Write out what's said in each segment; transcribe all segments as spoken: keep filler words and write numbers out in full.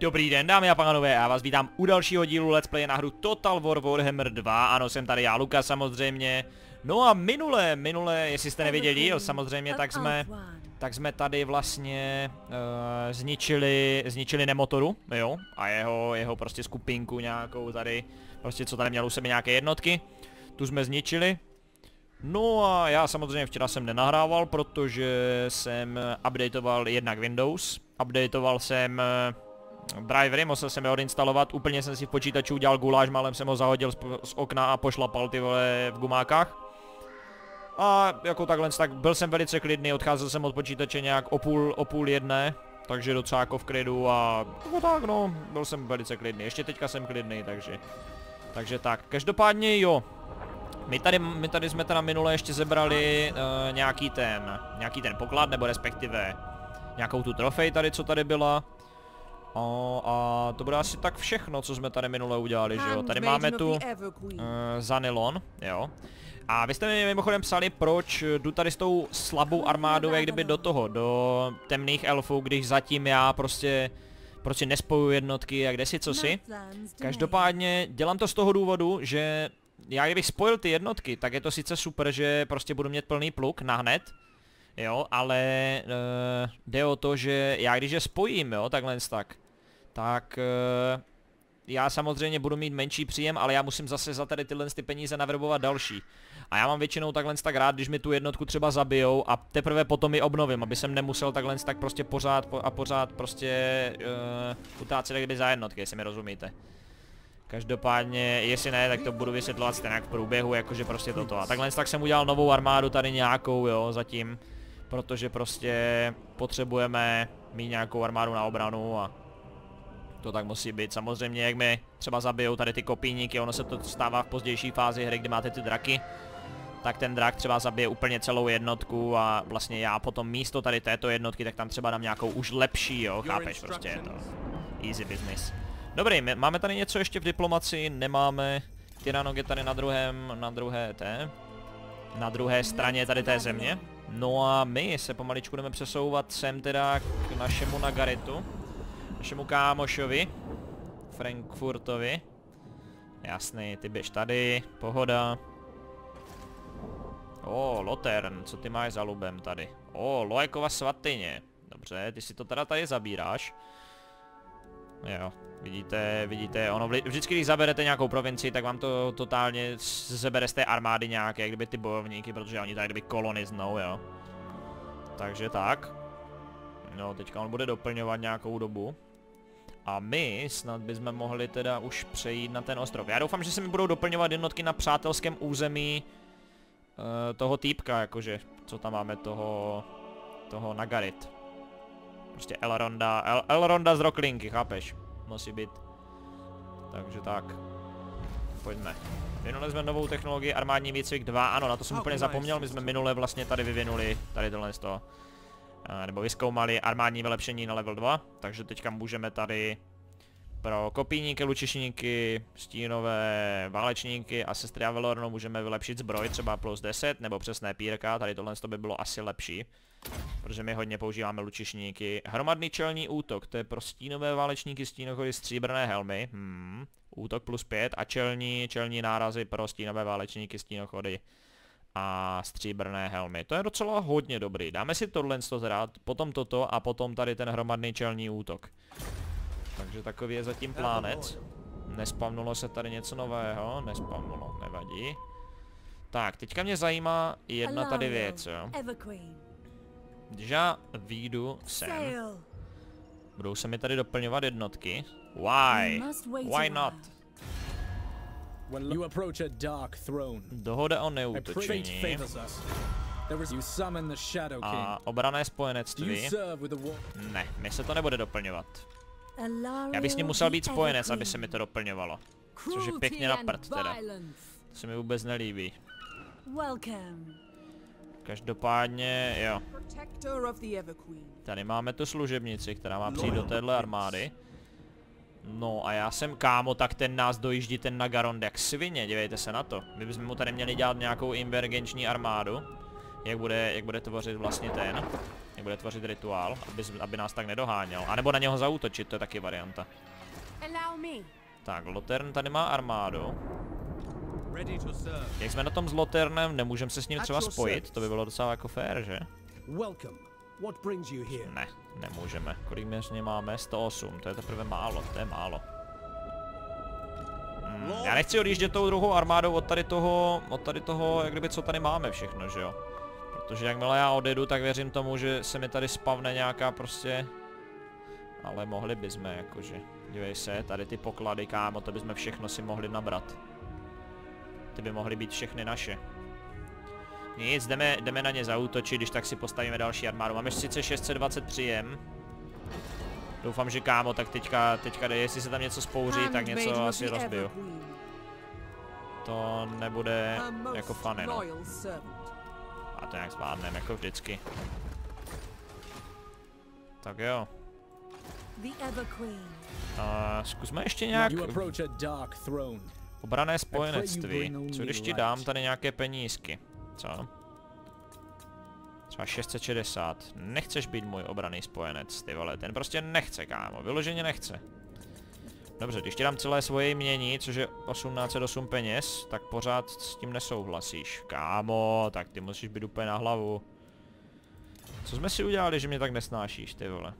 Dobrý den, dámy a pánové, já vás vítám u dalšího dílu Let's Play na hru Total War Warhammer dva. Ano, jsem tady já, Lukas, samozřejmě. No a minule, minule, jestli jste nevěděli, jo, samozřejmě, tak jsme, tak jsme tady vlastně uh, zničili, zničili Nemotoru, jo, a jeho, jeho prostě skupinku nějakou tady, prostě co tady měl u sebe nějaké jednotky, tu jsme zničili. No a já samozřejmě včera jsem nenahrával, protože jsem updateoval jednak Windows, updateoval jsem uh, drivery, musel jsem je odinstalovat, úplně jsem si v počítači udělal guláš, málem jsem ho zahodil z, z okna a pošlapal ty vole v gumákách. A jako takhle, tak byl jsem velice klidný, odcházel jsem od počítače nějak o půl, o půl jedné, takže docela jako v klidu a jako tak no, byl jsem velice klidný, ještě teďka jsem klidný, takže, takže tak, každopádně jo. My tady, my tady jsme teda minule ještě zebrali uh, nějaký ten, nějaký ten poklad, nebo respektive nějakou tu trofej tady, co tady byla. O, a to bude asi tak všechno, co jsme tady minule udělali, že jo. Tady máme tu uh, Zanilon, jo. A vy jste mi mimochodem psali, proč jdu tady s tou slabou armádou, jak kdyby do toho, do temných elfů, když zatím já prostě, prostě nespojuji jednotky a kde si co si. Každopádně dělám to z toho důvodu, že já kdybych spojil ty jednotky, tak je to sice super, že prostě budu mít plný pluk nahned, jo, ale uh, jde o to, že já když je spojím, jo, takhle tak, tak uh, já samozřejmě budu mít menší příjem, ale já musím zase za tady tyhle ty peníze naverbovat další. A já mám většinou takhle tak rád, když mi tu jednotku třeba zabijou a teprve potom ji obnovím, aby jsem nemusel takhle tak prostě pořád a pořád prostě uh, utácet kdyby za jednotky, jestli mi rozumíte. Každopádně, jestli ne, tak to budu vysvětlovat stejně v průběhu, jakože prostě toto. A takhle tak jsem udělal novou armádu tady nějakou, jo, zatím. Protože prostě potřebujeme mít nějakou armádu na obranu a to tak musí být. Samozřejmě, jak mi třeba zabijou tady ty kopíníky, ono se to stává v pozdější fázi hry, kdy máte ty draky. Tak ten drak třeba zabije úplně celou jednotku a vlastně já potom místo tady této jednotky, tak tam třeba dám nějakou už lepší, jo, chápeš, prostě je to easy business. Dobrý, my máme tady něco ještě v diplomaci, nemáme. Tyranok je tady na druhém, na druhé té, na druhé straně tady té země. No a my se pomaličku jdeme přesouvat sem teda k našemu Nagaritu, našemu kámošovi, Frankfurtovi. Jasný, ty běž tady, pohoda. O, Lotern, co ty máš za lubem tady? O, Loekova svatyně. Dobře, ty si to teda tady zabíráš. Jo, vidíte, vidíte, ono vždycky, když zaberete nějakou provincii, tak vám to totálně zebere z té armády nějaké, kdyby ty bojovníky, protože oni tady kdyby koloniznou, jo. Takže tak. No, teďka on bude doplňovat nějakou dobu. A my snad bychom mohli teda už přejít na ten ostrov. Já doufám, že se mi budou doplňovat jednotky na přátelském území uh, toho týpka, jakože, co tam máme, toho, toho Nagarit. Prostě Elronda, El, Elronda z Rocklinky, chápeš? Musí být. Takže tak. Pojďme. Vyvinuli jsme novou technologii armádní výcvik dva, ano, na to jsem úplně zapomněl, my jsme minule vlastně tady vyvinuli, tady tohle z toho. Nebo vyzkoumali armádní vylepšení na level dva, takže teďka můžeme tady pro kopíníky, lučišníky, stínové válečníky a sestry Avelornu můžeme vylepšit zbroj třeba plus deset nebo přesné pírka, tady tohle by bylo asi lepší. Protože my hodně používáme lučišníky. Hromadný čelní útok, to je pro stínové válečníky, stínochody, stříbrné helmy. Hmm. Útok plus pět a čelní, čelní nárazy pro stínové válečníky, stínochody a stříbrné helmy. To je docela hodně dobrý. Dáme si tohle zrát, potom toto a potom tady ten hromadný čelní útok. Takže takový je zatím plánec. Nespavnulo se tady něco nového, nespavnulo, nevadí. Tak, teďka mě zajímá jedna tady věc, jo. Když já výjdu sem, budou se mi tady doplňovat jednotky. Why? Why not? Dohoda o neútočení a obranné spojenectví. Ne, mi se to nebude doplňovat. Já bych s ním musel být spojenec, aby se mi to doplňovalo. Což je pěkně na prd teda. To se mi vůbec nelíbí. Každopádně, jo. Tady máme tu služebnici, která má přijít do téhle armády. No a já jsem kámo, tak ten nás dojíždí ten Nagarond jak svině, dívejte se na to. My bychom mu tady měli dělat nějakou invergenční armádu. Jak bude, jak bude tvořit vlastně ten. vlastně bude tvořit rituál, aby, aby nás tak nedoháněl. A nebo na něho zaútočit, to je taky varianta. Tak, Lotern tady má armádu. Jak jsme na tom s Loternem, nemůžeme se s ním třeba spojit, to by bylo docela jako fér, že? Ne, nemůžeme. Kolik měřně máme? sto osm, to je teprve málo, to je málo. Hmm, já nechci odjíždět tou druhou armádou od tady toho, od tady toho, jak kdyby co tady máme všechno, že jo? Protože jakmile já odjedu, tak věřím tomu, že se mi tady spavne nějaká prostě... Ale mohli bychom, jakože. Dívej se, tady ty poklady, kámo, to bychom všechno si mohli nabrat. Ty by mohly být všechny naše. Nic, jdeme, jdeme na ně zaútočit, když tak si postavíme další armádu. Máme sice šest set dvacet příjem. Doufám, že kámo, tak teďka, teďka jestli se tam něco spouří, tak něco asi rozbiju. To nebude jako funny, no. A to nějak zvládneme, jako vždycky. Tak jo. Uh, zkusme ještě nějak... Obrané spojenectví. Co když ti dám tady nějaké penízky? Co? Třeba šest set šedesát. Nechceš být můj obranný spojenec, ty vole. Ten prostě nechce, kámo. Vyloženě nechce. Dobře, když ti dám celé svoje jmění, což je osmnáct set osm peněz, tak pořád s tím nesouhlasíš. Kámo, tak ty musíš být úplně na hlavu. Co jsme si udělali, že mě tak nesnášíš, ty vole?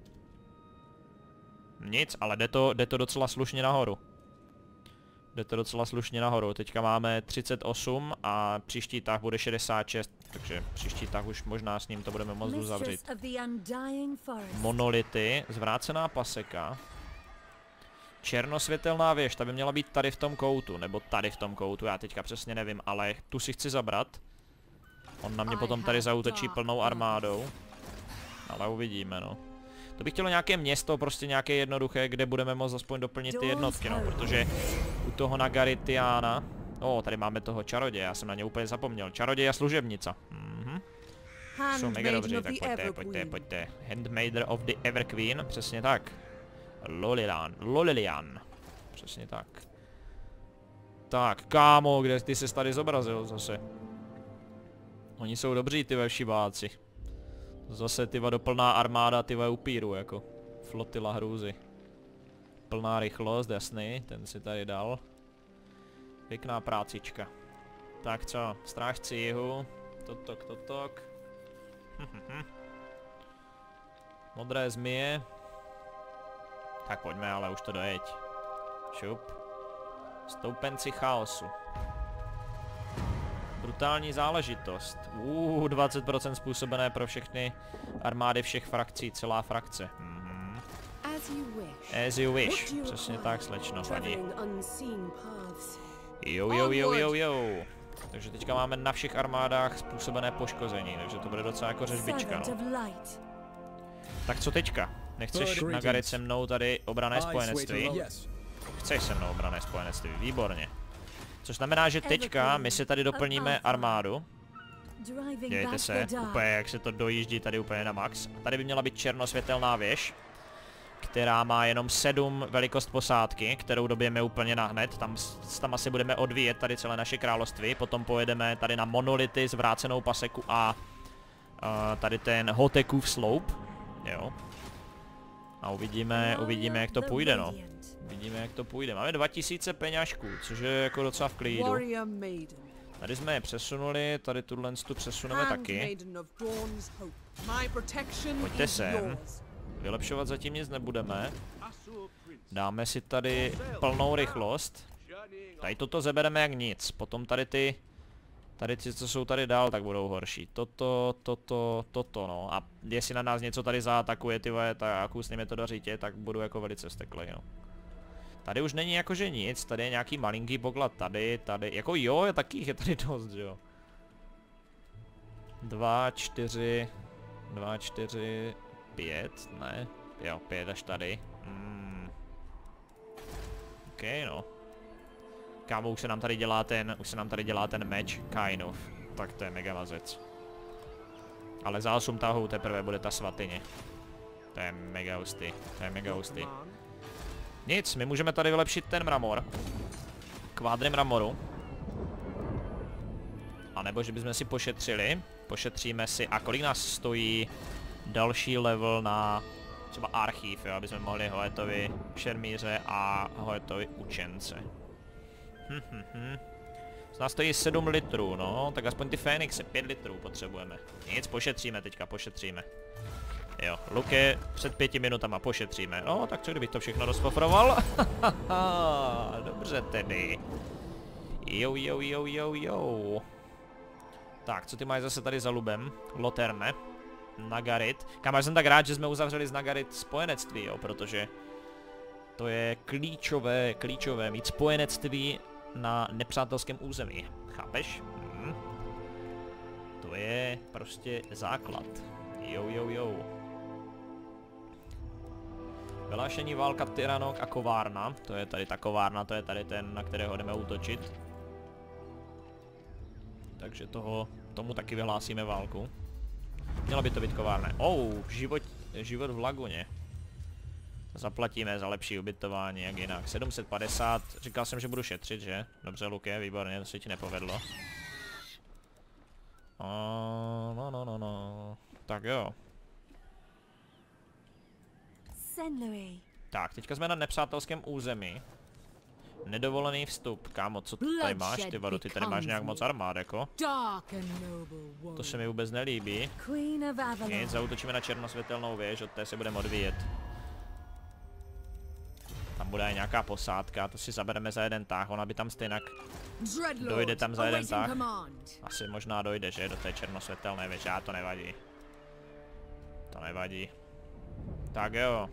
Nic, ale jde to, jde to docela slušně nahoru. Jde to docela slušně nahoru. Teďka máme třicet osm a příští tah bude šedesát šest, takže příští tah už možná s ním to budeme moc uzavřít. Monolity, zvrácená paseka. Černosvětelná věž, ta by měla být tady v tom koutu, nebo tady v tom koutu, já teďka přesně nevím, ale tu si chci zabrat. On na mě potom tady zaútočí plnou armádou. Ale uvidíme, no. To bych chtělo nějaké město, prostě nějaké jednoduché, kde budeme moct aspoň doplnit ty jednotky, no, protože u toho Nagaritiana... O, tady máme toho čaroděje, já jsem na ně úplně zapomněl. Čaroděj a služebnica. Mhm. Jsou mega dobří, tak pojďte, pojďte, pojďte. Handmaider of the Everqueen, přesně tak. Lolilian, Lolilian. Přesně tak. Tak, kámo, kde ty ses tady zobrazil zase? Oni jsou dobří, ty všiváci. Zase tyva doplná armáda, tyva upíru, jako. Flotila hrůzy. Plná rychlost, jasný, ten si tady dal. Pěkná prácička. Tak co, strážci jihu. Totok, totok. Modré zmije. Tak pojďme, ale už to dojeď. Šup. Stoupenci chaosu. Brutální záležitost. Uuu, dvacet procent způsobené pro všechny armády všech frakcí, celá frakce. Mhm. As you wish. Přesně tak, slečno, paní. Jo, jo, jo, jo, jo. Takže teďka máme na všech armádách způsobené poškození, takže to bude docela jako řežbička, no. Tak co teďka? Nechceš nagarit se mnou tady obrané spojenectví? Chceš se mnou obrané spojenectví, výborně. Což znamená, že teďka my si tady doplníme armádu. Dívejte se, úplně jak se to dojíždí tady úplně na max. Tady by měla být černosvětelná věž, která má jenom sedm velikost posádky, kterou dobijeme úplně nahned. Tam, tam asi budeme odvíjet tady celé naše království. Potom pojedeme tady na monolity, zvrácenou paseku a uh, tady ten Hotekův sloup. Jo. A uvidíme, uvidíme jak to půjde, no. Vidíme, jak to půjde. Máme dva tisíce peňažků, což je jako docela v klidu. Tady jsme je přesunuli, tady tuhle tu přesuneme taky. Pojďte sem. Vylepšovat zatím nic nebudeme. Dáme si tady plnou rychlost. Tady toto zebereme jak nic. Potom tady ty... Tady ty, co jsou tady dál, tak budou horší. Toto, toto, toto, no. A jestli na nás něco tady zaatakuje, ty vole, tak s nimi to dařítě, tak budu jako velice steklej, no. Tady už není jakože nic, tady je nějaký malinký poklad, tady, tady, jako jo, je takých je tady dost, jo. Dva, čtyři, dva, čtyři, pět, ne, jo, pět až tady. Hmm. OK, no. Kámo, už se nám tady dělá ten, už se nám tady dělá ten meč, Kainův, tak to je mega mazec. Ale za osm tahů teprve bude ta svatyně. To je mega hustý, to je mega hustý. Nic, my můžeme tady vylepšit ten mramor. Kvádry mramoru. A nebo že bychom si pošetřili. Pošetříme si, a kolik nás stojí další level na třeba archiv, jo, aby jsme mohli Hoetovi šermíře a Hoetovi učence. Hm, hm, hm. Z nás stojí sedm litrů, no, tak aspoň ty Fénixy, pět litrů potřebujeme. Nic, pošetříme teďka, pošetříme. Jo, Luke před pěti minutama pošetříme. No, tak co kdybych to všechno rozpofroval? Dobře tedy. Jo, jo, jo, jo, jo. Tak, co ty máš zase tady za lubem? Loterne. Nagarit. Kam jsem tak rád, že jsme uzavřeli z Nagarit spojenectví, jo, protože to je klíčové, klíčové mít spojenectví na nepřátelském území. Chápeš? Hm. To je prostě základ. Jo, jo, jo. Vyhlášení válka tyranok a kovárna. To je tady ta kovárna, to je tady ten, na kterého jdeme útočit. Takže toho, tomu taky vyhlásíme válku. Měla by to být kovárna. Oh, život, život v laguně. Zaplatíme za lepší ubytování, jak jinak. sedm set padesát, říkal jsem, že budu šetřit, že? Dobře, Luke, výborně, to se ti nepovedlo. Oh, no, no, no, no. Tak jo. Tak, teďka jsme na nepřátelském území. Nedovolený vstup. Kámo, co tady máš, ty vado, ty tady máš nějak moc armád, jako? To se mi vůbec nelíbí. Nic, zaútočíme na černosvětelnou věž, od té se budeme odvíjet. Tam bude i nějaká posádka, to si zabereme za jeden tah, ona by tam stejně dojde tam za jeden tah. Asi možná dojde, že, do té černosvětelné věže, a to nevadí. To nevadí. Tak jo.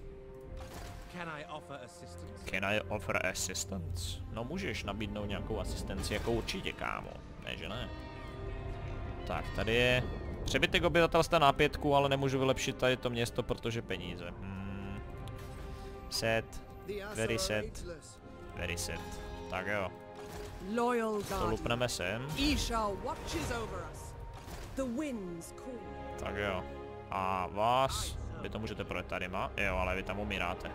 Can I offer assistance? No můžeš nabídnout nějakou asistenci, jako určitě, kámo. Ne, že ne. Tak, tady je přebytek obyvatelstva na pětku, ale nemůžu vylepšit tady to město, protože peníze. Hmm. Set. Very set. Very set. Tak jo. To lupneme sem. Tak jo. A vás, vy to můžete projet tadyma. Jo, ale vy tam umíráte.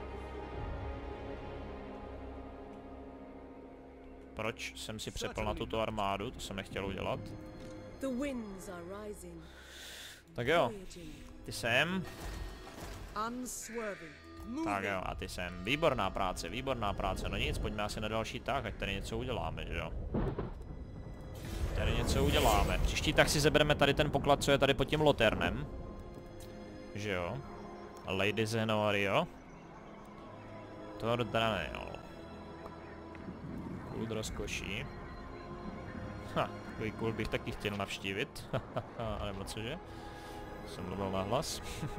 Proč jsem si přepl na tuto armádu? To jsem nechtěl udělat. Tak jo. Ty sem. Tak jo, a ty sem. Výborná práce, výborná práce. No nic, pojďme asi na další tah, ať tady něco uděláme, že jo. Tady něco uděláme. Příští tak si zebereme tady ten poklad, co je tady pod tím Loternem. Že jo. Lady Zenorio. Thor Daniel. Kult rozkoší. Ha, takový kult bych taky chtěl navštívit. Ale moc cože? Jsem mluvil na hlas.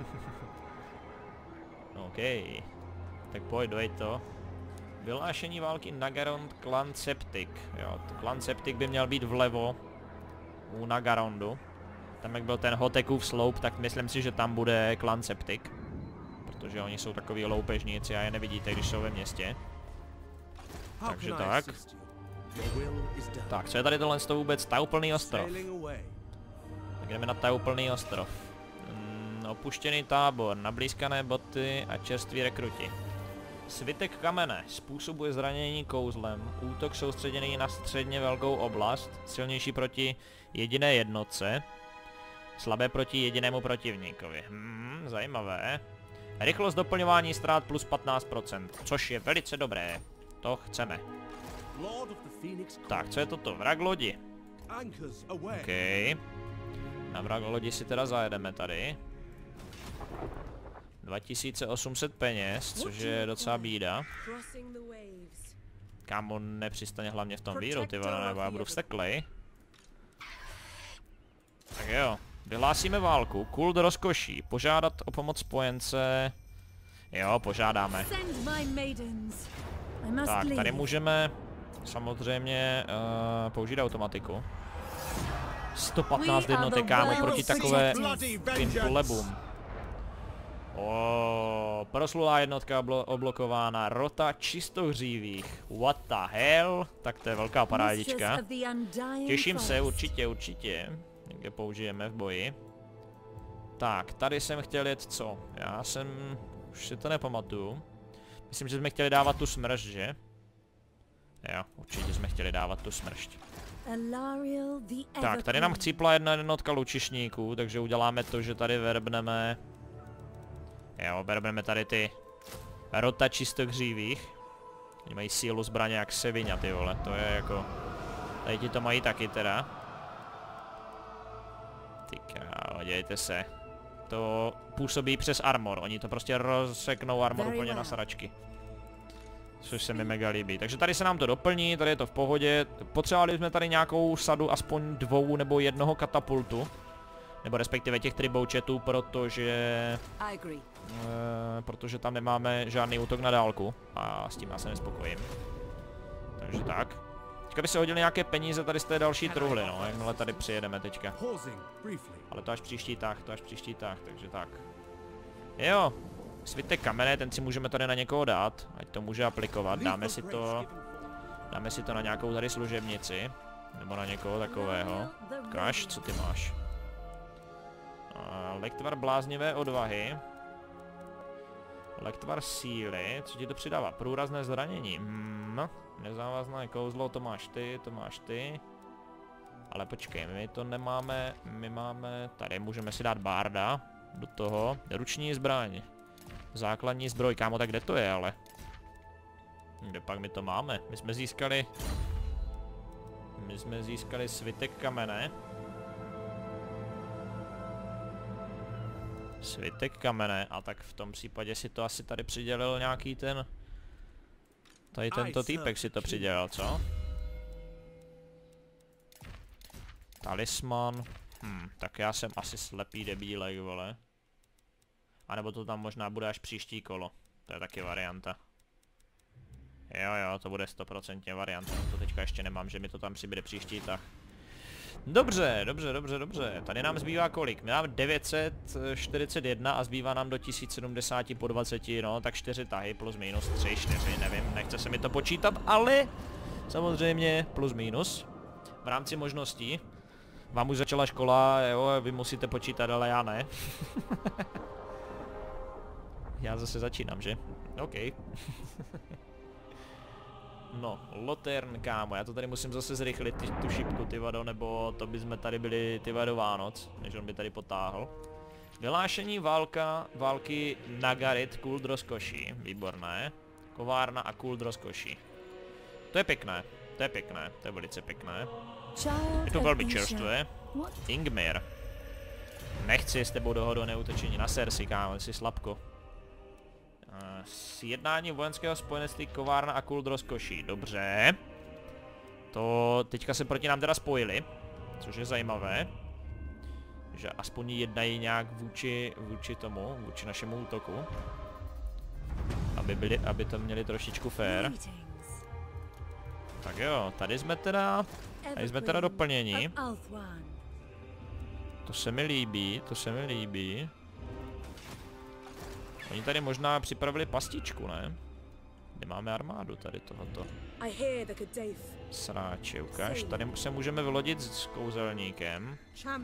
OK. Tak pojď, dojď to. Vyhlášení války Nagarond Clan Septic. Jo, Clan Septic by měl být vlevo u Nagarondu. Tam jak byl ten Hotekův sloup, tak myslím si, že tam bude Clan Septic. Protože oni jsou takový loupežníci a je nevidíte, když jsou ve městě. Takže tak. Tak, co je tady tohle z toho vůbec? Tauplný ostrov. Tak jdeme na Tauplný ostrov. Mm, opuštěný tábor, nablízkané boty a čerství rekruti. Svitek kamene způsobuje zranění kouzlem, útok soustředěný na středně velkou oblast, silnější proti jediné jednotce, slabé proti jedinému protivníkovi. Hmm, zajímavé. Rychlost doplňování ztrát plus patnáct procent, což je velice dobré. To chceme. Tak, co je toto? Vrak lodi. OK. Na vrak lodi si teda zajedeme tady. dva tisíce osm set peněz, což je docela bída. Kámo, nepřistane hlavně v tom víru, ty vole, nebo já budu vsteklej. Tak jo, vyhlásíme válku, kult rozkoší, požádat o pomoc spojence. Jo, požádáme. Tak, tady můžeme samozřejmě uh, použít automatiku. sto patnáct jednotek, kámo, proti takové plebům. O, proslulá jednotka oblokována, rota čistohřívých. What the hell? Tak to je velká parádička. Těším se, určitě, určitě. Někde použijeme v boji. Tak, tady jsem chtěl jet co? Já jsem... už si to nepamatuju. Myslím, že jsme chtěli dávat tu smršť, že? Jo, určitě jsme chtěli dávat tu smršť. Tak, tady nám chcípla jedna jednotka lučišníků, takže uděláme to, že tady verbneme Jo, bereme tady ty rota čistohřívých. Oni mají sílu zbraně jak sevině, ty vole, to je jako... Tady ti to mají taky teda. Ty krávo, dějte se. To působí přes armor, oni to prostě rozseknou armor úplně na sračky. Což se mi mega líbí. Takže tady se nám to doplní, tady je to v pohodě. Potřebovali jsme tady nějakou sadu aspoň dvou nebo jednoho katapultu. Nebo respektive těch triboučetů, protože... E, protože tam nemáme žádný útok na dálku. A s tím já se nespokojím. Takže tak. Teďka by se hodili nějaké peníze tady z té další truhly, no, jakmile tady přijedeme teďka. Ale to až příští tah, to až příští tah, takže tak. Jo, svitek kamene, ten si můžeme tady na někoho dát, ať to může aplikovat, dáme si to, dáme si to na nějakou tady služebnici, nebo na někoho takového. Kaš, co ty máš? Uh, Lektvar bláznivé odvahy. Lektvar síly, co ti to přidává? Průrazné zranění. Hmm, nezávazné kouzlo, to máš ty, to máš ty. Ale počkej, my to nemáme, my máme, tady můžeme si dát barda do toho. Ruční zbraň. Základní zbroj, kámo, tak kde to je ale? Kde pak my to máme? My jsme získali, my jsme získali svitek kamene. Svitek kamene, a tak v tom případě si to asi tady přidělil nějaký ten... Tady tento týpek si to přidělal, co? Talisman. Hm, tak já jsem asi slepý debílek, vole. A nebo to tam možná bude až příští kolo. To je taky varianta. Jo, jo, to bude stoprocentně varianta. To teďka ještě nemám, že mi to tam přibude příští tah. Dobře, dobře, dobře, dobře. Tady nám zbývá kolik? My máme devět set čtyřicet jedna a zbývá nám do tisíc sedmdesát po dvaceti, no, tak čtyři tahy plus minus tři, čtyři, nevím, nechce se mi to počítat, ale samozřejmě plus minus. V rámci možností. Vám už začala škola, jo, vy musíte počítat, ale já ne. Já zase začínám, že? OK. No, Lotern, kámo, já to tady musím zase zrychlit ty, tu šipku, ty vado, nebo to by jsme tady byli, ty vado, Vánoc, než on by tady potáhl. Vyhlášení válka, války Nagarit, Kult rozkoší, výborné. Kovárna a Kult rozkoší. To je pěkné, to je pěkné, to je velice pěkné. Je to velmi čerstvé. Ingmir. Nechci s tebou dohodu o neútočení na Cersei, kámo, jsi slabko. Sjednání vojenského spojenectví kovárna a Kult rozkoší. Dobře. To teďka se proti nám teda spojili, což je zajímavé. Že aspoň jednají nějak vůči, vůči tomu, vůči našemu útoku. Aby, byli, aby to měli trošičku fair. Tak jo, tady jsme teda, tady jsme teda doplněni. To se mi líbí, to se mi líbí. Oni tady možná připravili pastičku, ne? Kde máme armádu tady tohoto? Sráče, ukáž. Tady se můžeme vylodit s kouzelníkem.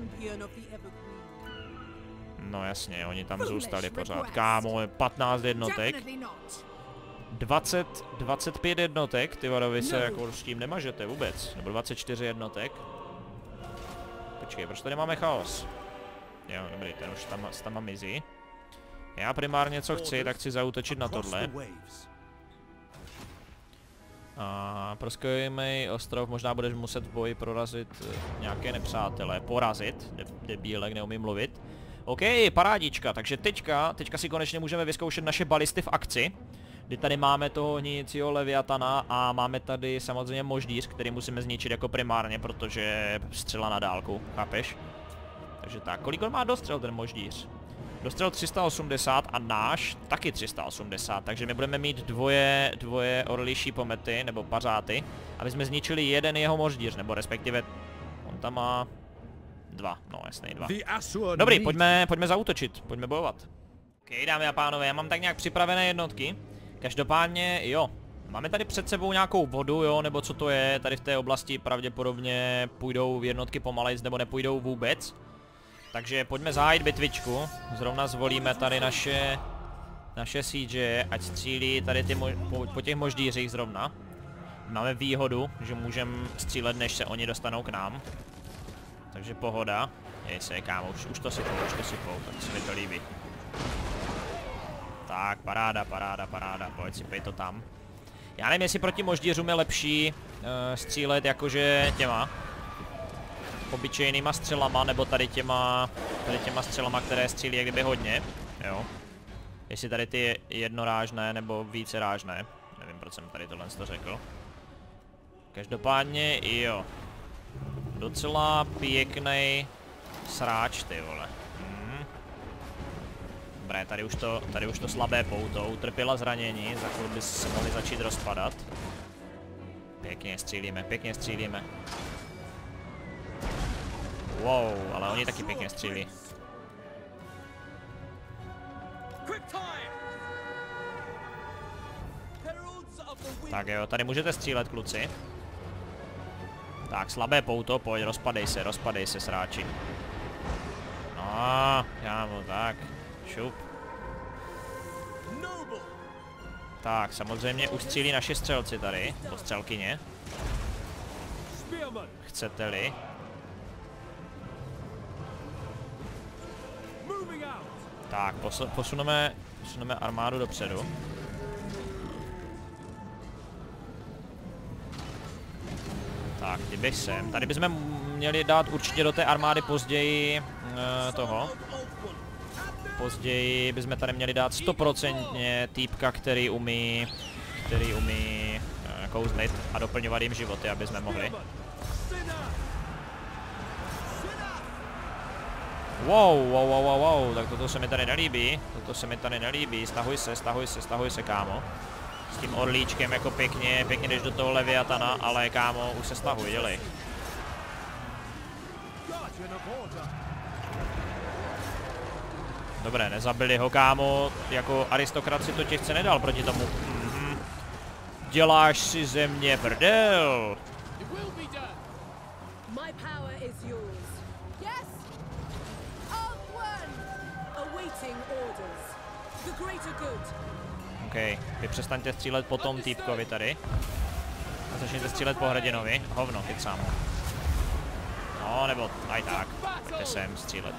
No jasně, oni tam zůstali pořád. Kámo, patnáct jednotek. dvacet, dvacet pět jednotek, ty vado, vy se jako s tím nemažete vůbec. Nebo dvacet čtyři jednotek. Počkej, proč tady máme chaos? Jo, dobrý, ten už tam, tam mizí. Já primárně co chci, tak chci zaútočit na tohle. A proskoujeme ostrov, možná budeš muset v boji prorazit nějaké nepřátelé. Porazit, De debílek, neumím mluvit. OK, parádička, takže teďka, teďka si konečně můžeme vyzkoušet naše balisty v akci. Kdy tady máme toho hníjícího leviatana a máme tady samozřejmě moždíř, který musíme zničit jako primárně, protože střela na dálku, chápeš? Takže tak, kolik on má dostřel ten moždíř? Dostřel tři sta osmdesát a náš taky tři sta osmdesát, takže my budeme mít dvoje, dvoje orliší pomety, nebo pařáty, aby jsme zničili jeden jeho moždíř, nebo respektive on tam má dva, no jasný, dva. Dobrý, pojďme, pojďme zaútočit, pojďme bojovat. OK, dámy a pánové, já mám tak nějak připravené jednotky. Každopádně, jo, máme tady před sebou nějakou vodu, jo, nebo co to je, tady v té oblasti pravděpodobně půjdou jednotky pomalejc, nebo nepůjdou vůbec. Takže pojďme zahájit bitvičku, zrovna zvolíme tady naše, naše C J, ať střílí tady ty po, po těch moždířích zrovna. Máme výhodu, že můžeme střílet, než se oni dostanou k nám. Takže pohoda. Jej se, kámo, už, už to sypou, už to sypou, tak se mi to líbí. Tak, paráda, paráda, paráda, pojď si pej to tam. Já nevím, jestli proti moždířům je lepší uh, střílet jakože těma obyčejnýma střelama, nebo tady těma, tady těma střelama, které střílí jak kdyby hodně, jo. Jestli tady ty jednorážné nebo vícerážné, nevím, proč jsem tady tohle to řekl. Každopádně jo. Docela pěkný sráč, ty vole. Hmm. Dobré, tady už to, tady už to slabé pouto, utrpěla zranění, za chvíli by se mohli začít rozpadat. Pěkně střílíme, pěkně střílíme. Wow, ale oni taky pěkně střílí. Tak jo, tady můžete střílet, kluci. Tak, slabé pouto, pojď, rozpadej se, rozpadej se, sráči. No, kámo, tak, šup. Tak, samozřejmě ustřílí naši střelci tady, po střelkyně. Chcete-li. Tak, posuneme, posuneme armádu dopředu. Tak, kdybych sem. Tady bychom měli dát určitě do té armády později uh, toho. Později bychom tady měli dát stoprocentně týpka, který umí, který umí uh, kouzlit a doplňovat jim životy, aby jsme mohli. Wow, wow, wow, wow, wow, tak toto se mi tady nelíbí, toto se mi tady nelíbí, stahuj se, stahuj se, stahuj se, kámo. S tím orlíčkem jako pěkně, pěkně jdeš do toho Leviatana, ale kámo, už se stahuj, dělej. Dobré, nezabili ho, kámo, jako aristokrat si to těžce nedal proti tomu. Mm-hmm. Děláš si ze mě prdel. OK, vy přestaňte střílet po tom týpkovi tady. A začněte střílet po hrdinovi. Hovno, chycám ho. No, nebo aj tak. Pojďte sem střílet.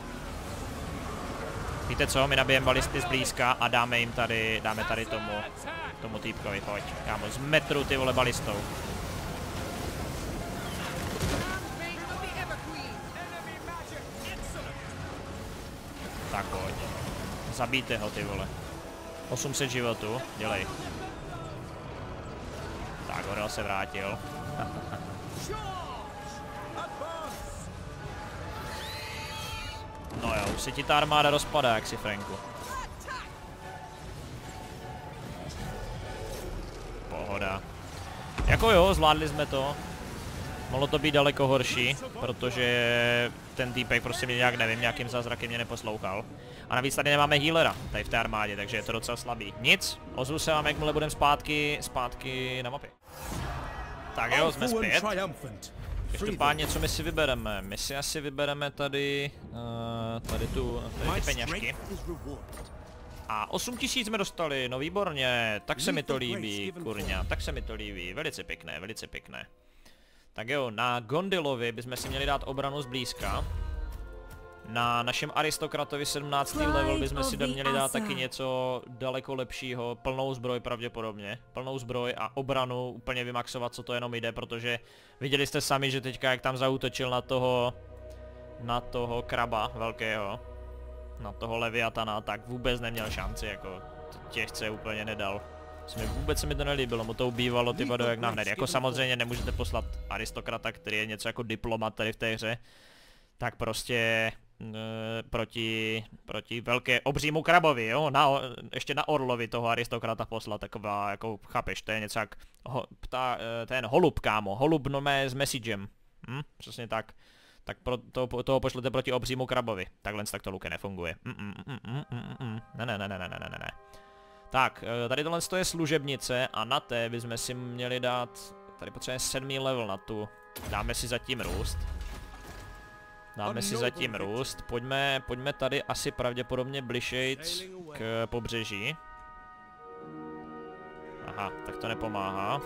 Víte co, my nabijeme balisty zblízka a dáme jim tady, dáme tady tomu, tomu týpkovi, pojď. Kámo, z metru ty vole balistou. Tak pojď. Zabijte ho, ty vole. osm set životů, dělej. Tak, Orel se vrátil. No jo, už se ti ta armáda rozpadá, jak si, Franku. Pohoda. Jako jo, zvládli jsme to. Mohlo to být daleko horší, protože ten týpek prostě mě nějak, nevím, nějakým zázrakem mě neposlouchal. A navíc tady nemáme healera, tady v té armádě, takže je to docela slabý. Nic, ozvu se vám, jakmile budeme zpátky, zpátky na mapě. Tak jo, jsme zpět. Každopádně, co my si vybereme? My si asi vybereme tady, uh, tady tu, tady ty peněžky. A osm tisíc jsme dostali, no výborně, tak se mi to líbí, kurňa, tak se mi to líbí, velice pěkné, velice pěkné. Tak jo, na Gondilovi bychom si měli dát obranu zblízka. Na našem aristokratovi sedmnáctý level bychom si měli dát taky něco daleko lepšího, plnou zbroj pravděpodobně. Plnou zbroj a obranu úplně vymaxovat, co to jenom jde, protože viděli jste sami, že teďka jak tam zaútočil na toho, na toho kraba velkého, na toho Leviatana, tak vůbec neměl šanci, jako těžce úplně nedal. Jsme vůbec se mi to nelíbilo, mu to ubývalo ty vado jak na hned. Jako samozřejmě nemůžete poslat aristokrata, který je něco jako diplomat tady v té hře, tak prostě e, proti, proti velké obřímu krabovi, jo, na, ještě na orlovi toho aristokrata poslat, taková, jako chápeš, to je něco jak ho, ptá, ten holub, kámo, holub no mé s messagem, hm, přesně tak. Tak pro to, toho pošlete proti obřímu krabovi, takhle tak to Luke nefunguje. Mm, mm, mm, mm, mm, mm. Ne, ne, ne, ne, ne, ne, ne, ne. Tak, tady tohle je služebnice a na té bychom si měli dát, tady potřebujeme sedmý level na tu, dáme si zatím růst. Dáme si zatím růst, pojďme, pojďme tady asi pravděpodobně bližejc k pobřeží. Aha, tak to nepomáhá.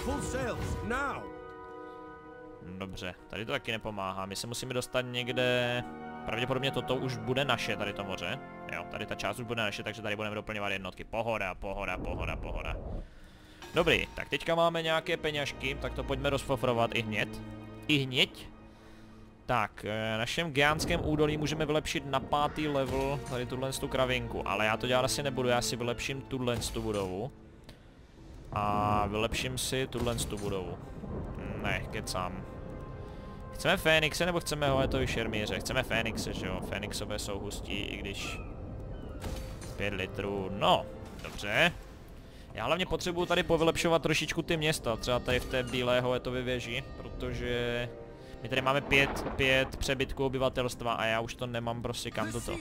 Dobře, tady to taky nepomáhá, my se musíme dostat někde, Pravděpodobně toto už bude naše, tady to moře. Jo, tady ta část už bude naše, takže tady budeme doplňovat jednotky. Pohoda, pohoda, pohoda, pohoda. Dobrý, tak teďka máme nějaké peněžky, tak to pojďme rozfofrovat i hned. I hněď. Tak, v našem Giantském údolí můžeme vylepšit na pátý level tady tuhle tu kravinku, ale já to dělat asi nebudu, já si vylepším tuhle tu budovu. A vylepším si tuhle tu budovu. Ne, kecám. Chceme Fénixe nebo chceme holetový šermíře? Chceme Fénixe, že jo? Fénixové jsou hustí, i když... pět litrů, no, dobře. Já hlavně potřebuju tady povylepšovat trošičku ty města, třeba tady v té bílé holetové věži, protože... my tady máme pět, pět přebytků obyvatelstva a já už to nemám prostě kam toto.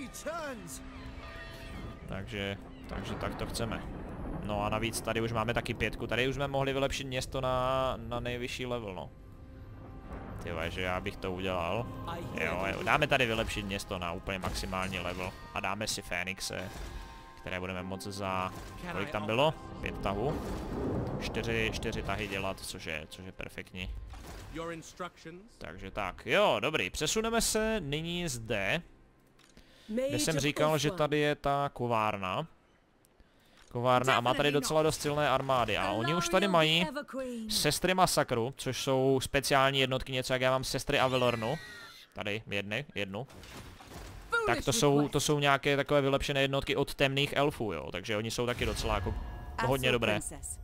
Takže, takže tak to chceme. No a navíc tady už máme taky pětku, tady už jsme mohli vylepšit město na, na nejvyšší level, no. Tyhle, že já bych to udělal. Jo, jo, dáme tady vylepšit město na úplně maximální level a dáme si Fénixe, které budeme moct za, kolik tam bylo? Pět tahů. Čtyři, čtyři tahy dělat, což je, což je perfektní. Takže tak, jo, dobrý, přesuneme se nyní zde, kde jsem říkal, že tady je ta kovárna. Kovárna a má tady docela dost silné armády a oni už tady mají sestry masakru, což jsou speciální jednotky, něco jak já mám sestry Avelornu. Tady, jedny, jednu. Tak to jsou, to jsou nějaké takové vylepšené jednotky od temných elfů, jo, takže oni jsou taky docela jako hodně dobré.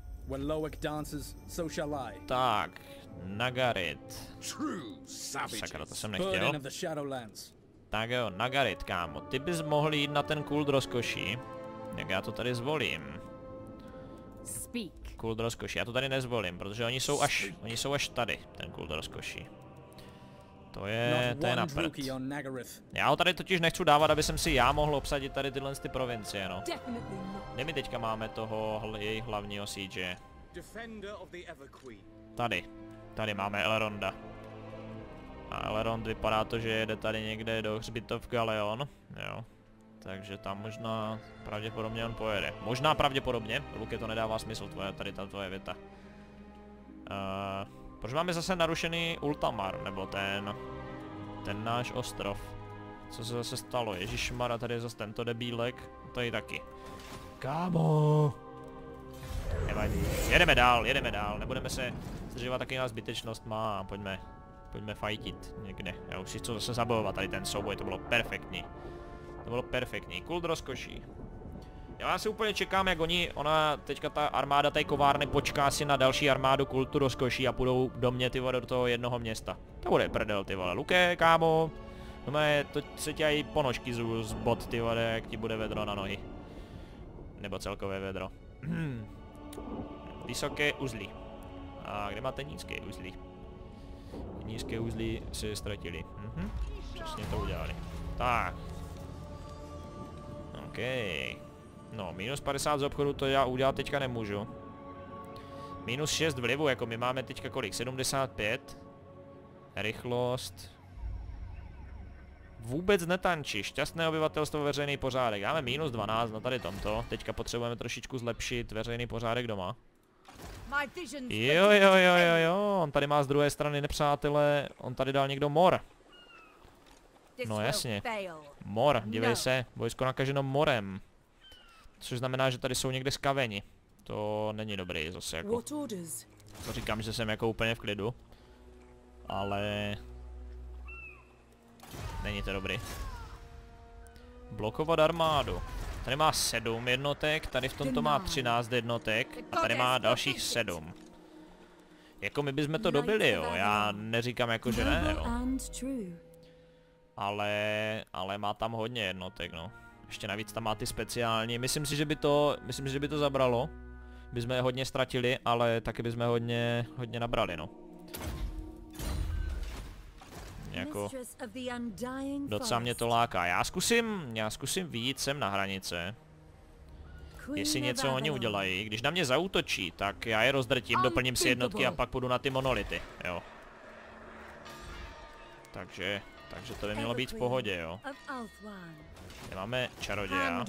Tak, Nagarit. Sakra, to jsem nechtěl. Tak jo, Nagarit, kámo, ty bys mohl jít na ten kult rozkoší. Jak já to tady zvolím? Kult rozkoší, já to tady nezvolím, protože oni jsou až, oni jsou až tady, ten kult rozkoší. To je, to je na prd. Já ho tady totiž nechci dávat, aby jsem si já mohl obsadit tady tyhle ty provincie, no. Kde my teďka máme toho hl jejich hlavního siege? Tady. Tady máme Elronda. A Elrond vypadá to, že jede tady někde do hřbitov Galeon, jo. Takže tam možná pravděpodobně on pojede. Možná pravděpodobně, Luke, to nedává smysl, tvoje, tady ta tvoje věta. Uh, proč máme zase narušený Ultamar, nebo ten, ten náš ostrov? Co se zase stalo? Ježišmar, a tady je zase tento debílek, tady taky. Kámo! Nevadí. Jedeme dál, jedeme dál, nebudeme se zdržovat taky na zbytečnost, má, pojďme, pojďme fajtit někde. Já už si chci zase zabojovat tady ten souboj, to bylo perfektní. To bylo perfektní, kult rozkoší. Já si úplně čekám, jak oni, ona, teďka ta armáda té kovárny počká si na další armádu kultu rozkoší a půjdou do mě, ty vole, do toho jednoho města. To bude prdel, ty vole. Luke, kámo, no mé, to se tě aj ponožky z, z bot, ty vole, jak ti bude vedro na nohy. Nebo celkové vedro. Vysoké uzly. A kde máte nízké uzly? Nízké uzly se ztratili. Mhm. Přesně to udělali. Tak. OK. No, minus padesát z obchodu to já udělat teďka nemůžu. Minus šest vlivu, jako my máme teďka kolik? sedmdesát pět. Rychlost. Vůbec netančí. Šťastné obyvatelstvo, veřejný pořádek. Máme minus dvanáct na tady tomto. Teďka potřebujeme trošičku zlepšit veřejný pořádek doma. Jo, jo, jo, jo, jo. On tady má z druhé strany nepřátele. On tady dal někdo mor. No jasně. Mor, dívej se. Vojsko nakaženo morem. Což znamená, že tady jsou někde skaveni. To není dobrý zase jako. To říkám, že jsem jako úplně v klidu. Ale... není to dobrý. Blokovat armádu. Tady má sedm jednotek, tady v tomto má třináct jednotek a tady má dalších sedm. Jako my bychom to dobili, jo. Já neříkám jako, že ne, jo. Ale, ale má tam hodně jednotek, no. Ještě navíc tam má ty speciální. Myslím si, že by to, myslím si, že by to zabralo. Bychom je hodně ztratili, ale taky bychom hodně, hodně nabrali, no. Jako, docela mě to láká. Já zkusím, já zkusím vyjít sem na hranice. Jestli něco oni udělají. Když na mě zaútočí, tak já je rozdrtím, doplním si jednotky a pak půjdu na ty monolity, jo. Takže, takže to by mělo být v pohodě, jo. Tady máme čaroděja.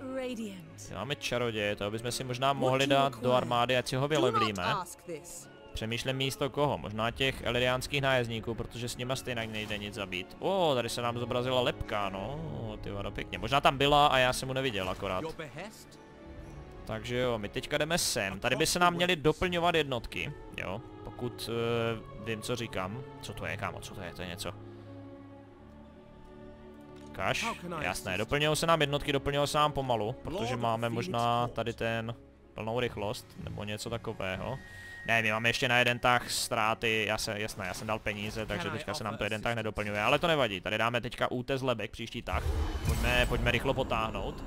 Tady máme čaroděje, toho bychom si možná mohli dát do armády, ať si ho vylevlíme. Přemýšlím místo koho, možná těch eleriánských nájezdníků, protože s nima stejně nejde nic zabít. O, tady se nám zobrazila lepka, no, ty vado, pěkně. Možná tam byla a já jsem mu neviděl akorát. Takže jo, my teďka jdeme sem. Tady by se nám měly doplňovat jednotky, jo, pokud uh, vím, co říkám. Co to je, kámo, co to je, to je něco. Kaš, jasné, doplňují se nám jednotky, doplňují se nám pomalu, protože máme možná tady ten plnou rychlost, nebo něco takového. Ne, my máme ještě na jeden tah ztráty, já se, jasné, já jsem dal peníze, takže teďka se nám to jeden tah nedoplňuje, ale to nevadí, tady dáme teďka útes lebek, příští tah. Pojďme, pojďme rychlo potáhnout.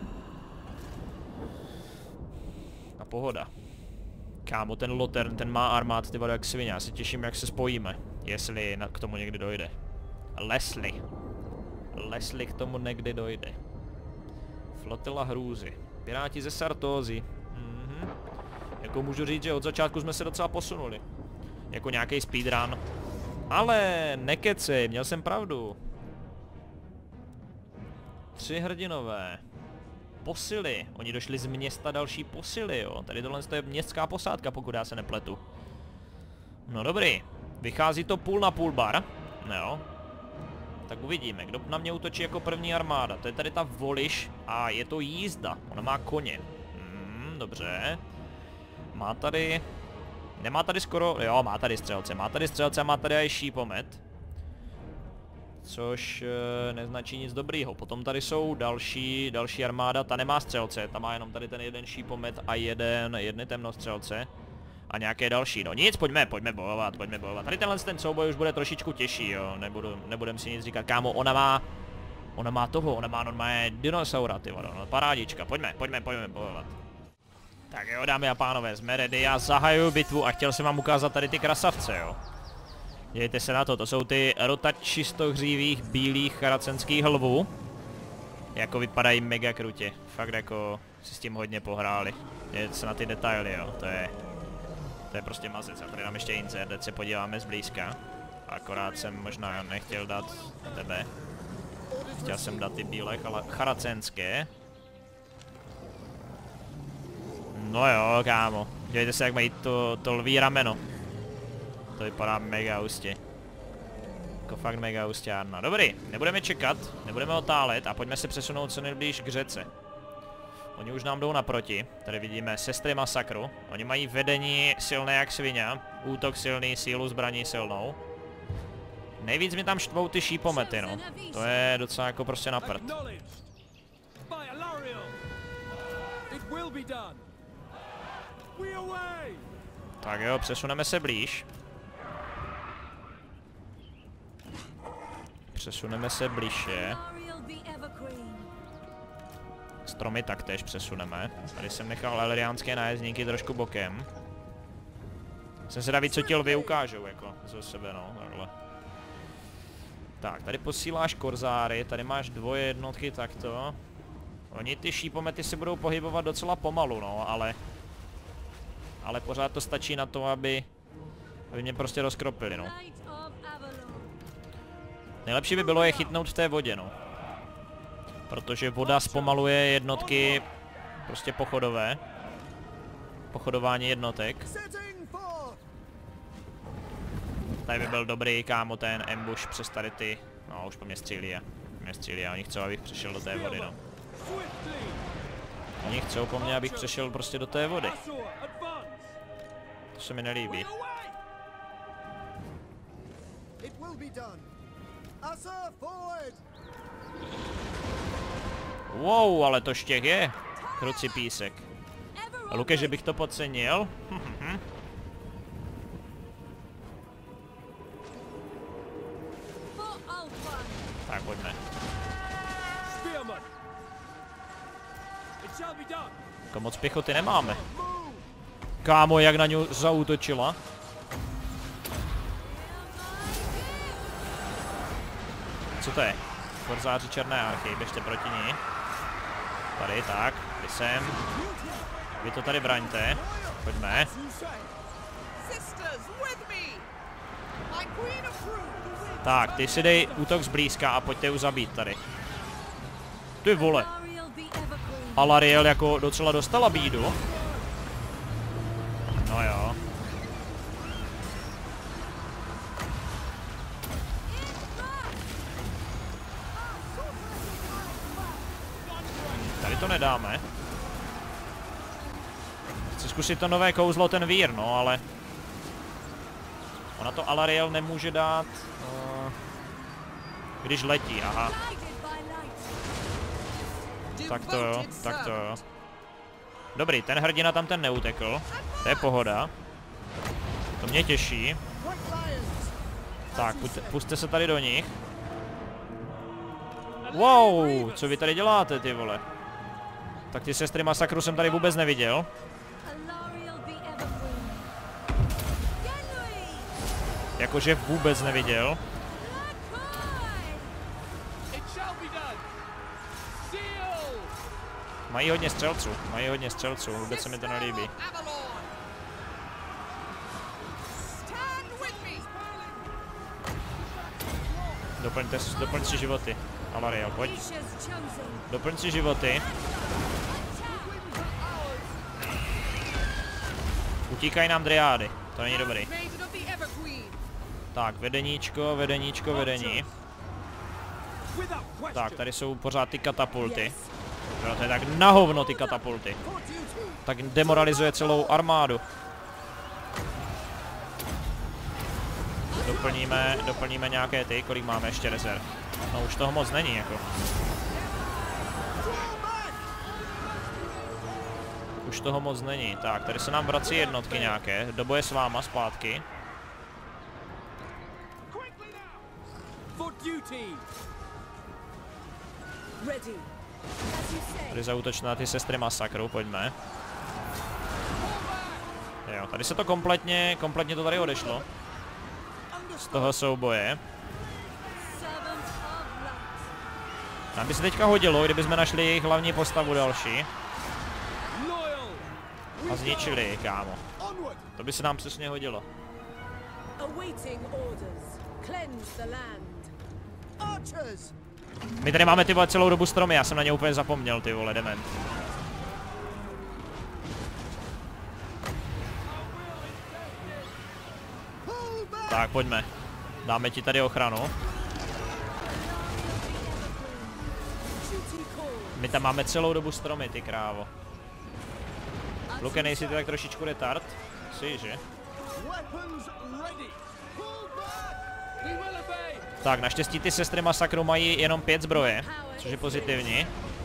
A pohoda. Kámo, ten Lotern, ten má armád, ty vado, jak svině, já se těším, jak se spojíme, jestli na, k tomu někdy dojde. Leslie. Leslie k tomu někdy dojde. Flotila hrůzy. Piráti ze Sartózy. Mhm. Jako můžu říct, že od začátku jsme se docela posunuli. Jako nějaký speedrun. Ale nekecej, měl jsem pravdu. Tři hrdinové. Posily. Oni došli z města další posily, jo. Tady tohle je městská posádka, pokud já se nepletu. No dobrý. Vychází to půl na půl bar. Jo. Tak uvidíme, kdo na mě útočí jako první armáda. To je tady ta Voliš a je to jízda. Ona má koně. Hmm, dobře. Má tady... Nemá tady skoro... Jo, má tady střelce. Má tady střelce a má tady i šípomet. Což e, neznačí nic dobrýho. Potom tady jsou další, další armáda. Ta nemá střelce. Ta má jenom tady ten jeden šípomet a jeden, jedny temnostřelce. A nějaké další, no nic, pojďme, pojďme bojovat, pojďme bojovat. Tady tenhle ten souboj už bude trošičku těžší, jo, nebudu, nebudem si nic říkat, kámo, ona má, ona má toho, ona má normálně dinosaura, ty vado, no, parádička, pojďme, pojďme, pojďme bojovat. Tak jo, dámy a pánové, jsme ready, já zahajuju bitvu a chtěl jsem vám ukázat tady ty krasavce, jo. Dívejte se na to, to jsou ty rota čistohřívých bílých characenských lvů. Jako vypadají mega krutě, fakt jako si s tím hodně pohráli. Dívejte se na ty detaily, jo, to je... To je prostě mazec, a tady nám ještě insert, teď se podíváme zblízka. Akorát jsem možná nechtěl dát tebe. Chtěl jsem dát ty bílé characenské. No jo, kámo. Dívejte se, jak mají to, to lví rameno. To vypadá mega hustě. Jako fakt mega hustárna. Dobrý, nebudeme čekat, nebudeme otálet a pojďme se přesunout co nejblíž k řece. Oni už nám jdou naproti, tady vidíme sestry masakru, oni mají vedení silné jak svině, útok silný, sílu zbraní silnou. Nejvíc mi tam štvou ty šípomety, no, to je docela jako prostě na prd. Tak jo, přesuneme se blíž. Přesuneme se blíže. Stromy taktéž přesuneme. Tady jsem nechal eleriánské nájezdníky trošku bokem. Jsem se daví, co ti lvy ukážou, jako ze sebe, no, takhle. Tak, tady posíláš korzáry, tady máš dvoje jednotky takto. Oni ty šípomety se budou pohybovat docela pomalu, no, ale... Ale pořád to stačí na to, aby... Aby mě prostě rozkropili, no. Nejlepší by bylo je chytnout v té vodě, no. Protože voda zpomaluje jednotky prostě pochodové. Pochodování jednotek. Tady by byl dobrý, kámo, ten ambush přes tady ty... No, už po mě střílí a... Po mě střílí a oni chcou, abych přešel do té vody, no. Oni chcou po mně, abych přešel prostě do té vody. To se mi nelíbí. Wow, ale to štěch je. Kruci písek. A Luke, že bych to podcenil? Tak, pojďme. Jako moc pěchoty nemáme. Kámo, jak na ňu zaútočila. Co to je? Korzáři černé archy, běžte proti ní. Tady, tak, tady jsem. Vy to tady braňte. Pojďme. Tak, ty si dej útok zblízka a pojďte ju zabít tady. Ty vole. Alariel jako docela dostala bídu. No jo. to nedáme. Chci zkusit to nové kouzlo, ten vír, no, ale... Ona to Alarielle nemůže dát... Uh, když letí, aha. Tak to jo, tak to jo. Dobrý, ten hrdina tam ten neutekl. To je pohoda. To mě těší. Tak, pusťte se tady do nich. Wow, co vy tady děláte, ty vole? Tak ty sestry masakru jsem tady vůbec neviděl. Jakože vůbec neviděl. Mají hodně střelců, mají hodně střelců, vůbec se mi to nelíbí. Doplňte, doplň si životy. Alarielle, pojď. Doplň si životy. Utíkají nám driády, to není dobrý. Tak, vedeníčko, vedeníčko, vedení. Tak, tady jsou pořád ty katapulty. No, to je tak na hovno, ty katapulty. Tak demoralizuje celou armádu. Doplníme, doplníme nějaké ty, kolik máme ještě rezerv. No už toho moc není, jako. Už toho moc není. Tak, tady se nám vrací jednotky nějaké. Do boje s váma zpátky. Tady zaútoč na ty sestry masakru, pojďme. Jo, tady se to kompletně, kompletně to tady odešlo. Z toho souboje. Nám by se teďka hodilo, kdybychom našli jejich hlavní postavu další. A zničili ji, kámo. To by se nám přesně hodilo. My tady máme ty vole celou dobu stromy, já jsem na ně úplně zapomněl, ty vole, dement. Tak, pojďme. Dáme ti tady ochranu. My tam máme celou dobu stromy, ty krávo. Luke, nejsi ty tak trošičku retard? Jsi, že? Tak, naštěstí ty sestry masakru mají jenom pět zbroje, což je pozitivní.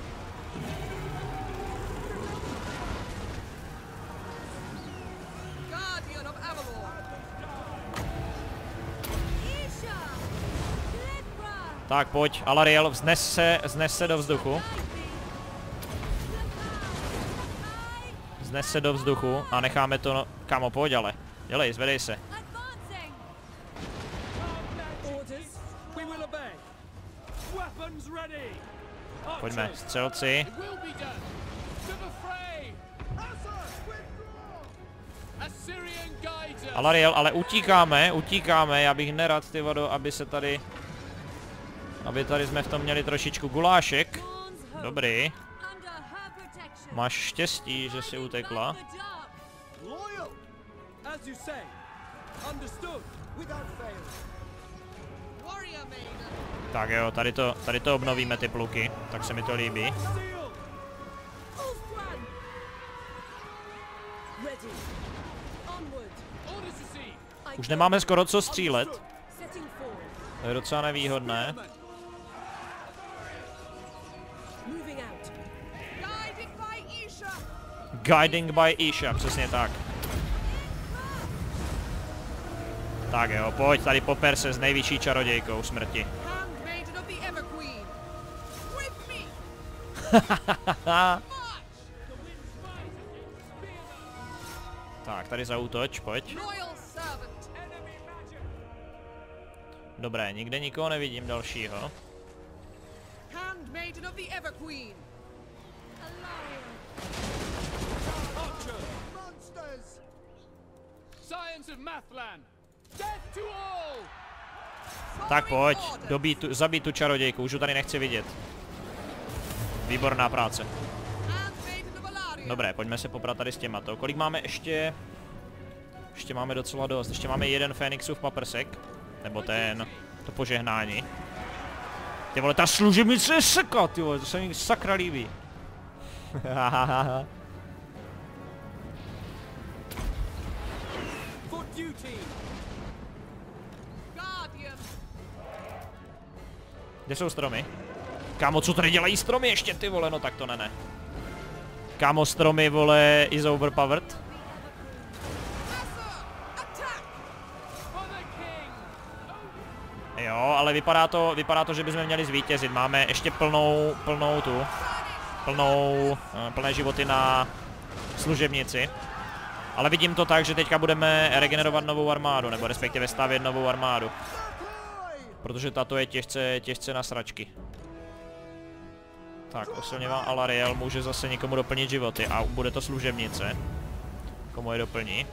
Tak, pojď, Alarielle, vznes se, vznes se do vzduchu. Vznes se do vzduchu a necháme to, no, kámo, pojď ale. Dělej, zvedej se. Pojďme, střelci. Alarielle, ale utíkáme, utíkáme, já bych nerad, ty vodo, aby se tady... Aby tady jsme v tom měli trošičku gulášek. Dobrý. Máš štěstí, že si utekla. Tak jo, tady to, tady to obnovíme, ty pluky. Tak se mi to líbí. Už nemáme skoro co střílet. To je docela nevýhodné. Guiding by Isha, přesně tak. Tak jo, pojď tady poper se s nejvyšší čarodějkou smrti. Tak, tady zaútoč, pojď. Dobré, nikde nikoho nevidím dalšího. Tak pojď, dobít tu, zabít tu čarodějku, už ji tady nechci vidět. Výborná práce. Dobré, pojďme se poprat tady s těmato. Kolik máme ještě? Ještě máme docela dost, ještě máme jeden Fénixův paprsek. Nebo ten, to požehnání. Ty vole, ta služebnice je seka, ty vole, to se mi sakra líbí. Kde jsou stromy? Kámo, co tady dělají stromy ještě, ty vole, no tak to ne, ne. Kámo, stromy, vole, is overpowered. Jo, ale vypadá to, vypadá to, že bychom měli zvítězit. Máme ještě plnou, plnou tu, plnou, plné životy na služebnici. Ale vidím to tak, že teďka budeme regenerovat novou armádu, nebo respektive stavět novou armádu. Protože tato je těžce, těžce na sračky. Tak, osilněvá Alariel může zase někomu doplnit životy a bude to služebnice. Komu je doplní?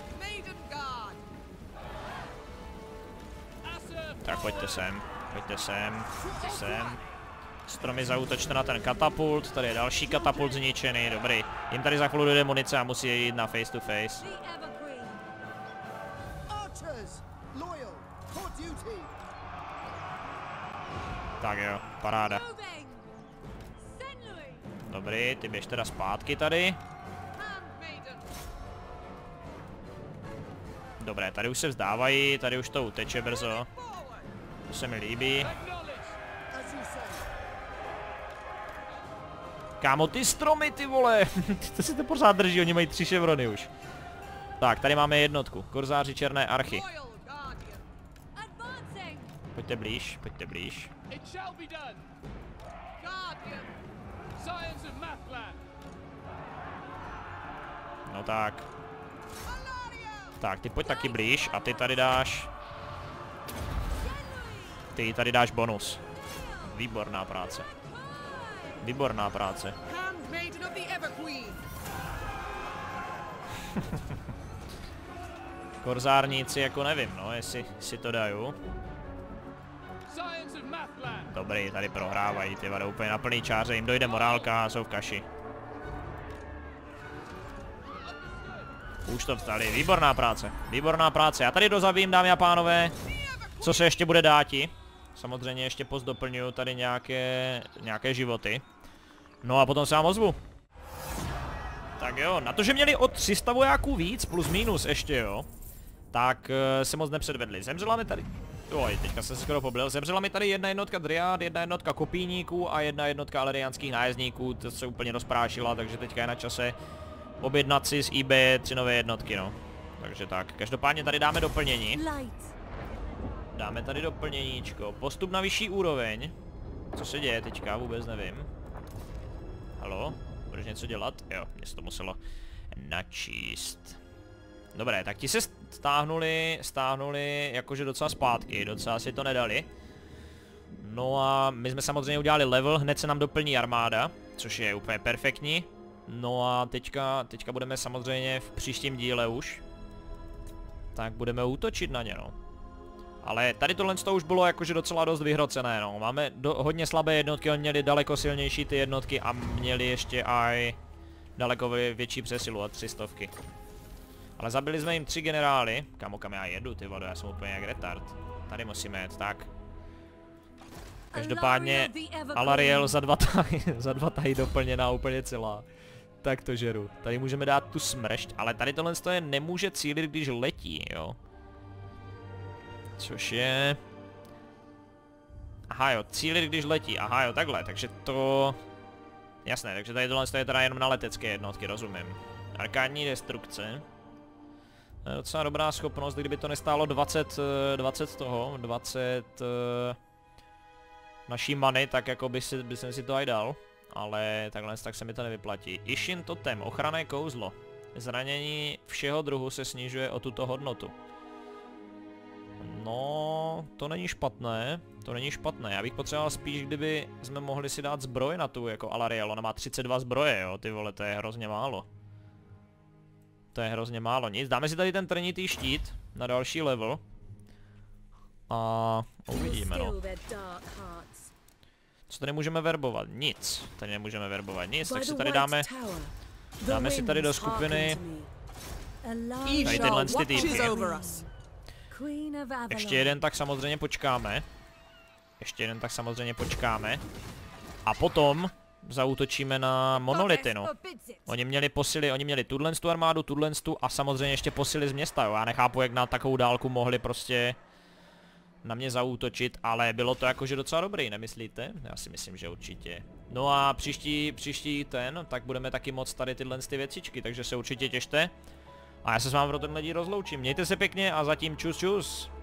Tak pojďte sem, pojďte sem, pojďte sem. Stromy zaútočte na ten katapult, tady je další katapult zničený, dobrý. Jim tady za chvíli dojde munice a musí jít na face to face. Tak jo, paráda. Dobrý, ty běž teda zpátky tady. Dobré, tady už se vzdávají, tady už to uteče brzo. To se mi líbí. Kámo, ty stromy, ty vole! To si to pořád drží, oni mají tři ševrony už. Tak, tady máme jednotku. Korzáři černé archy. Pojďte blíž, pojďte blíž. No tak. Tak, ty pojď taky blíž a ty tady dáš... Ty tady dáš bonus. Výborná práce. Výborná práce. Korzárníci jako nevím, no, jestli si to daju. Dobrý, tady prohrávají, ty vade úplně na plný čáře, jim dojde morálka a jsou v kaši. Už to vstali, výborná práce, výborná práce. Já tady dozavím, dámy a pánové, co se ještě bude dáti. Samozřejmě ještě post doplňuju tady nějaké, nějaké životy. No a potom se vám ozvu. Tak jo, na to, že měli o tři sta vojáků víc, plus minus ještě jo, tak uh, se moc nepředvedli. Zemřela mi tady... Oj, teďka jsem se skoro poblil. Zemřela mi tady jedna jednotka Dryad, jedna jednotka kopíníků a jedna jednotka aleriánských nájezdníků. To se úplně rozprášila, takže teďka je na čase objednat si z eBay tři nové jednotky, no. Takže tak, každopádně tady dáme doplnění. Dáme tady doplněníčko. Postup na vyšší úroveň. Co se děje teďka, vůbec nevím. Halo? Budeš něco dělat? Jo, mě se to muselo načíst. Dobré, tak ti se stáhnuli, stáhnuli jakože docela zpátky, docela si to nedali. No a my jsme samozřejmě udělali level, hned se nám doplní armáda, což je úplně perfektní. No a teďka, teďka budeme samozřejmě v příštím díle už. Tak budeme útočit na ně, no. Ale tady tohle to už bylo jakože docela dost vyhrocené, no. Máme do, hodně slabé jednotky, oni měli daleko silnější ty jednotky a měli ještě aj daleko větší přesilu a tři stovky. Ale zabili jsme jim tři generály. Kamo, kam já jedu, ty vado, já jsem úplně jak retard. Tady musíme jet, tak. Každopádně Alariel za dva tahy, za dva tahy doplněná úplně celá. Tak to žeru. Tady můžeme dát tu smršť, ale tady tohle je nemůže cílit, když letí, jo. Což je... Aha jo, cílit, když letí, aha jo, takhle, takže to... Jasné, takže tady tohle je teda jenom na letecké jednotky, rozumím. Arkádní destrukce. To je docela dobrá schopnost, kdyby to nestálo dvacet, dvacet toho, dvacet uh, naší many, tak jako by, si, by jsem si to aj dal. Ale takhle tak se mi to nevyplatí. Ishin Totem, ochranné kouzlo. Zranění všeho druhu se snižuje o tuto hodnotu. No, to není špatné, to není špatné. Já bych potřeboval spíš, kdyby jsme mohli si dát zbroj na tu, jako Alariel. Ona má třicet dva zbroje, jo, ty vole, to je hrozně málo. To je hrozně málo, nic. Dáme si tady ten trnitý štít na další level. A uvidíme, no. Co tady můžeme verbovat? Nic. Tady nemůžeme verbovat nic, tak si tady dáme... Dáme si tady do skupiny... Tady tyhle ty týpky. Ještě jeden tak samozřejmě počkáme. Ještě jeden tak samozřejmě počkáme. A potom zaútočíme na monolity, no. Oni měli posily, oni měli tuhle tu armádu, tuhle tu a samozřejmě ještě posily z města, jo. Já nechápu, jak na takovou dálku mohli prostě na mě zaútočit, ale bylo to jakože docela dobrý, nemyslíte? Já si myslím, že určitě. No a příští, příští ten, tak budeme taky moc tady tyhle ty věcičky, takže se určitě těšte. A já se s vámi pro tenhle díl rozloučím. Mějte se pěkně a zatím čus čus.